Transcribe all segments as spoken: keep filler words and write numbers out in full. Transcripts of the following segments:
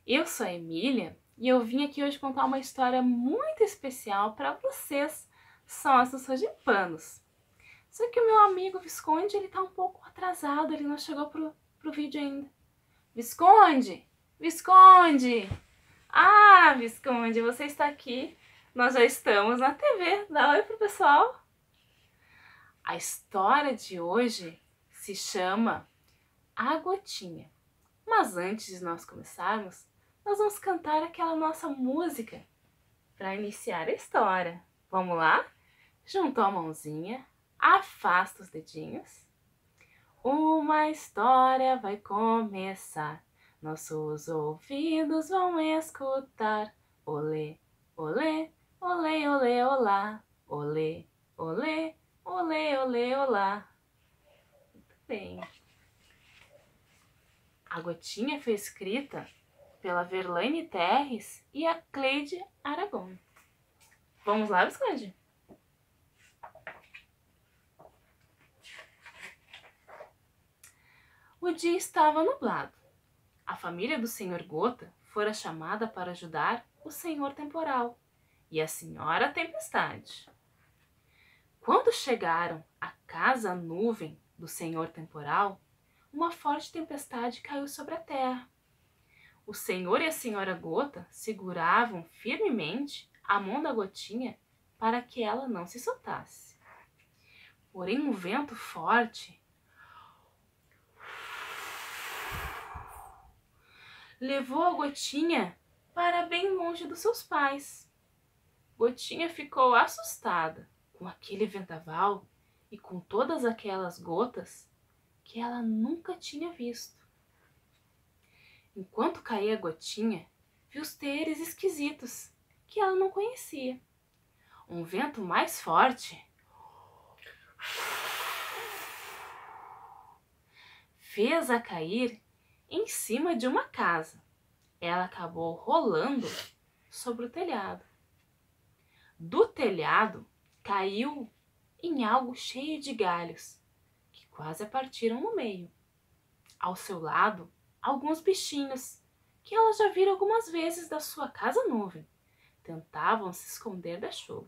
Eu sou a Emília e eu vim aqui hoje contar uma história muito especial para vocês, sócios sergipanos. Só que o meu amigo Visconde, ele tá um pouco atrasado, ele não chegou pro, pro vídeo ainda. Visconde! Visconde! Ah, Visconde, você está aqui. Nós já estamos na T V. Dá oi pro pessoal. A história de hoje se chama A Gotinha. Mas antes de nós começarmos, nós vamos cantar aquela nossa música para iniciar a história. Vamos lá? Juntou a mãozinha, afasta os dedinhos. Uma história vai começar, nossos ouvidos vão escutar. Olê, olê, olê, olê, olá. Olê, olê, olê, olê, olá. Muito bem. A Gotinha foi escrita pela Verlaine Terres e a Cleide Aragon. Vamos lá, Visconde? O dia estava nublado. A família do senhor Gota fora chamada para ajudar o senhor Temporal e a senhora Tempestade. Quando chegaram à casa nuvem do senhor Temporal, uma forte tempestade caiu sobre a terra. O senhor e a senhora Gota seguravam firmemente a mão da Gotinha para que ela não se soltasse. Porém, um vento forte levou a Gotinha para bem longe dos seus pais. Gotinha ficou assustada com aquele vendaval e com todas aquelas gotas que ela nunca tinha visto. Enquanto caía a Gotinha, viu seres esquisitos que ela não conhecia. Um vento mais forte fez-a cair em cima de uma casa. Ela acabou rolando sobre o telhado. Do telhado caiu em algo cheio de galhos que quase a partiram no meio. Ao seu lado, alguns bichinhos que ela já vira algumas vezes da sua casa nuvem tentavam se esconder da chuva.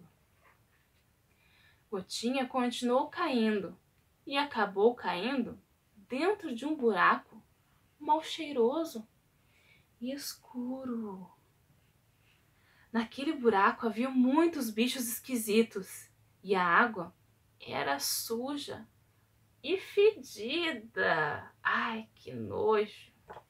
Gotinha continuou caindo e acabou caindo dentro de um buraco mal cheiroso e escuro. Naquele buraco havia muitos bichos esquisitos e a água era suja e fedida. Ai, que nojo!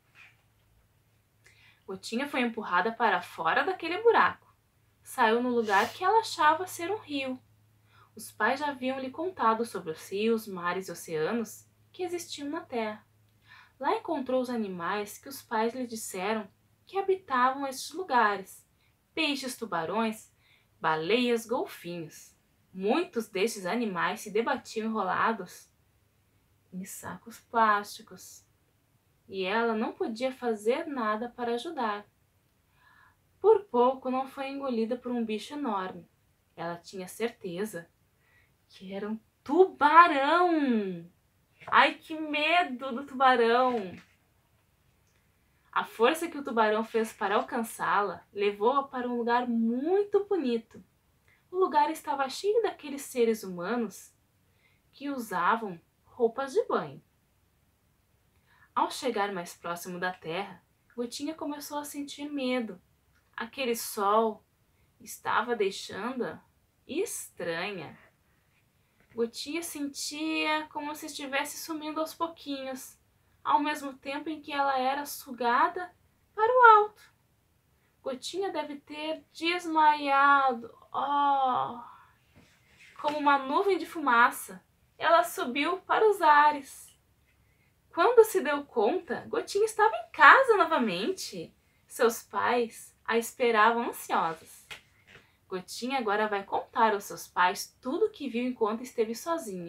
Gotinha foi empurrada para fora daquele buraco. Saiu no lugar que ela achava ser um rio. Os pais já haviam lhe contado sobre os rios, mares e oceanos que existiam na terra. Lá encontrou os animais que os pais lhe disseram que habitavam estes lugares. Peixes, tubarões, baleias, golfinhos. Muitos destes animais se debatiam enrolados em sacos plásticos. E ela não podia fazer nada para ajudar. Por pouco não foi engolida por um bicho enorme. Ela tinha certeza que era um tubarão. Ai, que medo do tubarão! A força que o tubarão fez para alcançá-la levou-a para um lugar muito bonito. O lugar estava cheio daqueles seres humanos que usavam roupas de banho. Ao chegar mais próximo da terra, Gotinha começou a sentir medo. Aquele sol estava deixando-a estranha. Gotinha sentia como se estivesse sumindo aos pouquinhos, ao mesmo tempo em que ela era sugada para o alto. Gotinha deve ter desmaiado. Oh! Como uma nuvem de fumaça, ela subiu para os ares. Quando se deu conta, Gotinha estava em casa novamente. Seus pais a esperavam ansiosos. Gotinha agora vai contar aos seus pais tudo o que viu enquanto esteve sozinha.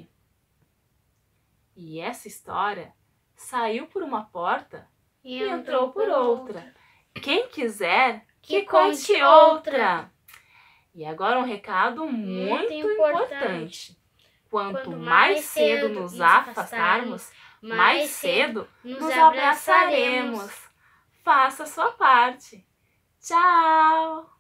E essa história saiu por uma porta e, e entrou por outra. outra. Quem quiser, que, que conte outra. outra. E agora um recado muito, muito importante. importante. Quanto, Quanto mais cedo nos afastarmos, mais cedo nos abraçaremos. faça a sua parte. Tchau!